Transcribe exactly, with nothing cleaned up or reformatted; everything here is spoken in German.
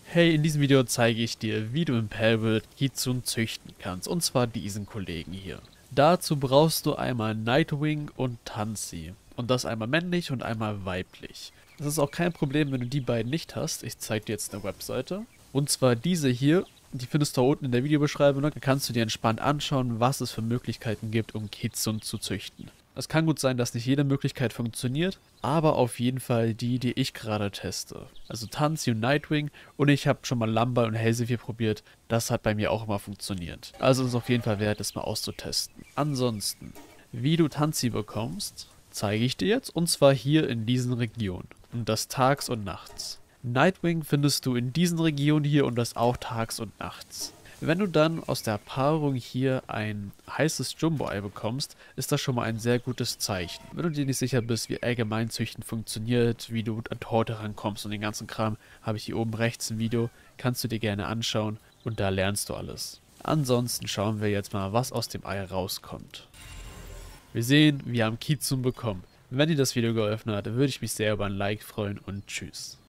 Hey, in diesem Video zeige ich dir, wie du im Palworld Kitsune züchten kannst, und zwar diesen Kollegen hier. Dazu brauchst du einmal Nightwing und Tansy, und das einmal männlich und einmal weiblich. Das ist auch kein Problem, wenn du die beiden nicht hast. Ich zeige dir jetzt eine Webseite, und zwar diese hier. Die findest du da unten in der Videobeschreibung, da kannst du dir entspannt anschauen, was es für Möglichkeiten gibt, um Kitsune zu züchten. Es kann gut sein, dass nicht jede Möglichkeit funktioniert, aber auf jeden Fall die, die ich gerade teste. Also Tansy und Nightwing, und ich habe schon mal Lumber und Hazelfire probiert, das hat bei mir auch immer funktioniert. Also ist es auf jeden Fall wert, das mal auszutesten. Ansonsten, wie du Tansy bekommst, zeige ich dir jetzt, und zwar hier in diesen Regionen. Und das tags und nachts. Nightwing findest du in diesen Regionen hier und das auch tags und nachts. Wenn du dann aus der Paarung hier ein heißes Jumbo-Ei bekommst, ist das schon mal ein sehr gutes Zeichen. Wenn du dir nicht sicher bist, wie allgemein Züchten funktioniert, wie du an Torte rankommst und den ganzen Kram, habe ich hier oben rechts ein Video, kannst du dir gerne anschauen und da lernst du alles. Ansonsten schauen wir jetzt mal, was aus dem Ei rauskommt. Wir sehen, wir haben Kitsune bekommen. Wenn dir das Video geholfen hat, würde ich mich sehr über ein Like freuen und tschüss.